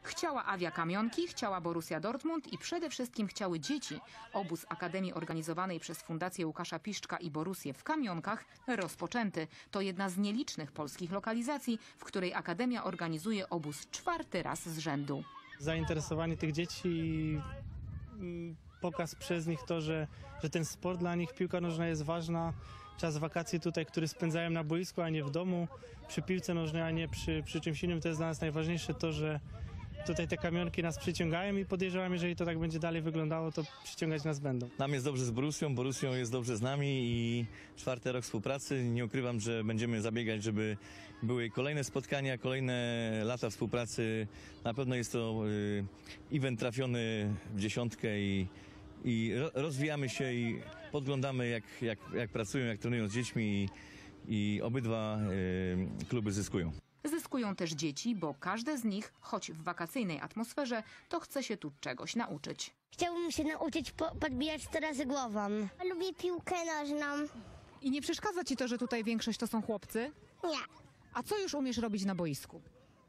Chciała Awia Kamionki, chciała Borussia Dortmund i przede wszystkim chciały dzieci. Obóz Akademii organizowanej przez Fundację Łukasza Piszczka i Borussię w Kamionkach rozpoczęty. To jedna z nielicznych polskich lokalizacji, w której Akademia organizuje obóz 4. raz z rzędu. Zainteresowanie tych dzieci i pokaz przez nich to, że ten sport dla nich, piłka nożna jest ważna. Czas wakacji tutaj, który spędzają na boisku, a nie w domu, przy piłce nożnej, a nie przy czymś innym. To jest dla nas najważniejsze to, że tutaj te Kamionki nas przyciągają i podejrzewam, jeżeli to tak będzie dalej wyglądało, to przyciągać nas będą. Nam jest dobrze z Borussią jest dobrze z nami i 4. rok współpracy. Nie ukrywam, że będziemy zabiegać, żeby były kolejne spotkania, kolejne lata współpracy. Na pewno jest to event trafiony w dziesiątkę i rozwijamy się i podglądamy jak pracują, jak trenują z dziećmi i obydwa kluby zyskują. Zyskują też dzieci, bo każde z nich, choć w wakacyjnej atmosferze, to chce się tu czegoś nauczyć. Chciałbym się nauczyć podbijać 100 razy głową. Lubię piłkę nożną. I nie przeszkadza ci to, że tutaj większość to są chłopcy? Nie. A co już umiesz robić na boisku?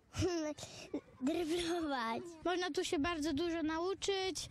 Dryblować. Można tu się bardzo dużo nauczyć.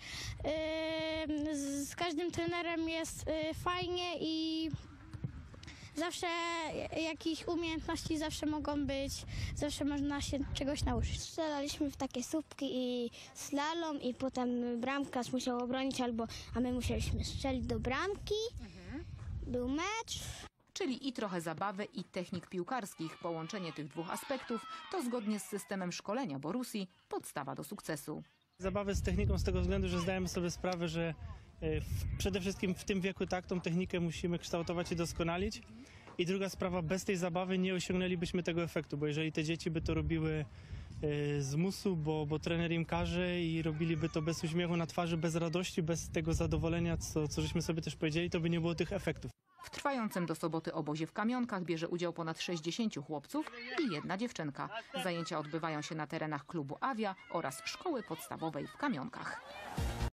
Z każdym trenerem jest fajnie i zawsze jakieś umiejętności zawsze mogą być, zawsze można się czegoś nauczyć. Strzelaliśmy w takie słupki i slalom i potem bramkarz musiał obronić a my musieliśmy strzelić do bramki. Był mecz. Czyli i trochę zabawy, i technik piłkarskich. Połączenie tych dwóch aspektów to zgodnie z systemem szkolenia Borussii podstawa do sukcesu. Zabawę z techniką z tego względu, że zdajemy sobie sprawę, że przede wszystkim w tym wieku tą technikę musimy kształtować i doskonalić. I druga sprawa, bez tej zabawy nie osiągnęlibyśmy tego efektu, bo jeżeli te dzieci by to robiły z musu, bo trener im każe i robiliby to bez uśmiechu na twarzy, bez radości, bez tego zadowolenia, co żeśmy sobie też powiedzieli, to by nie było tych efektów. W trwającym do soboty obozie w Kamionkach bierze udział ponad 60 chłopców i 1 dziewczynka. Zajęcia odbywają się na terenach klubu Awia oraz szkoły podstawowej w Kamionkach.